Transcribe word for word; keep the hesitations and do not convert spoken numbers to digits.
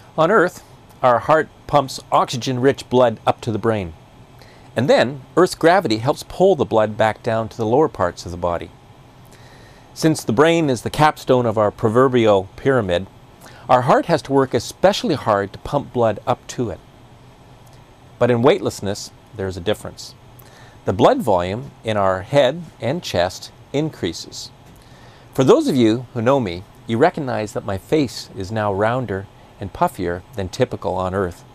On Earth, our heart pumps oxygen-rich blood up to the brain. And then, Earth's gravity helps pull the blood back down to the lower parts of the body. Since the brain is the capstone of our proverbial pyramid, our heart has to work especially hard to pump blood up to it. But in weightlessness, there's a difference. The blood volume in our head and chest increases. For those of you who know me, you recognize that my face is now rounder and puffier than typical on Earth.